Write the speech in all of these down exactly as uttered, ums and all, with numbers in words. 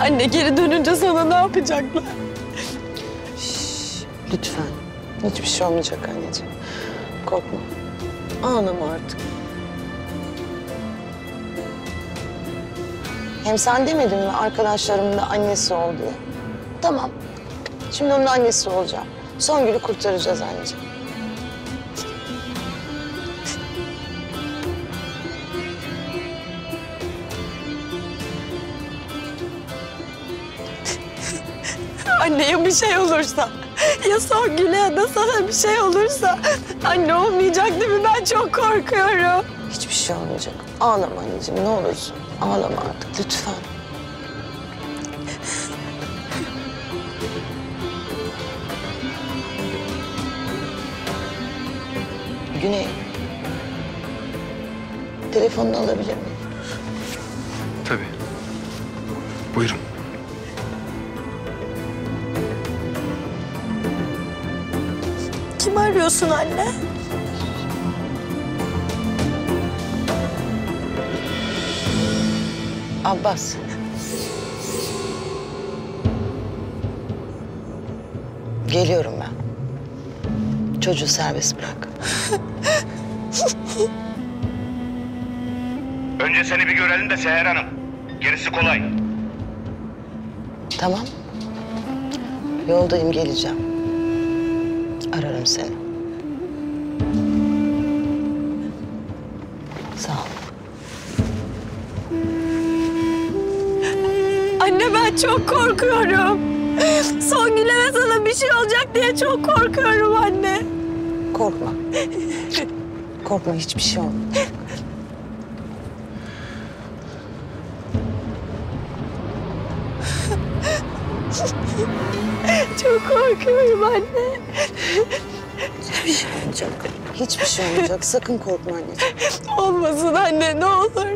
Anne geri dönünce sana ne yapacaklar? Şşş, lütfen. Hiçbir şey olmayacak anneciğim. Korkma. Ağlama artık. Hem sen demedin mi arkadaşlarımın da annesi ol diye? Tamam. Şimdi onun annesi olacağım. Songül'ü kurtaracağız anneciğim. Anneye bir şey olursa, ya Songül'e ya da sana bir şey olursa anne olmayacak değil mi? Ben çok korkuyorum. Hiçbir şey olmayacak. Ağlama anneciğim ne olursun. Ağlama artık lütfen. Güney. Telefonunu alabilir miyim? Tabii. Buyurun. Kim arıyorsun anne? Abbas. Geliyorum ben. Çocuğu serbest bırak. Önce seni bir görelim de Seher Hanım. Gerisi kolay. Tamam. Yoldayım geleceğim. Ararım seni. Sağ ol. Anne ben çok korkuyorum. Songül'e ve sana bir şey olacak diye çok korkuyorum anne. Korkma. Korkma hiçbir şey olmayacak. Çok korkuyorum anne. Hiçbir şey olmayacak. Hiçbir şey olmayacak. Sakın korkma anneciğim. Olmasın anne ne olur.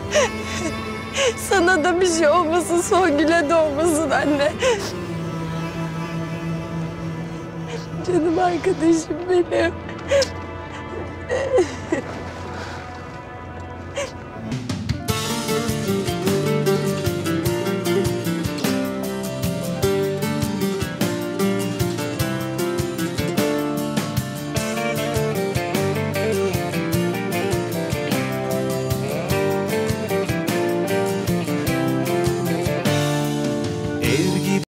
Sana da bir şey olmasın, Songül'e de olmasın anne. Canım arkadaşım benim.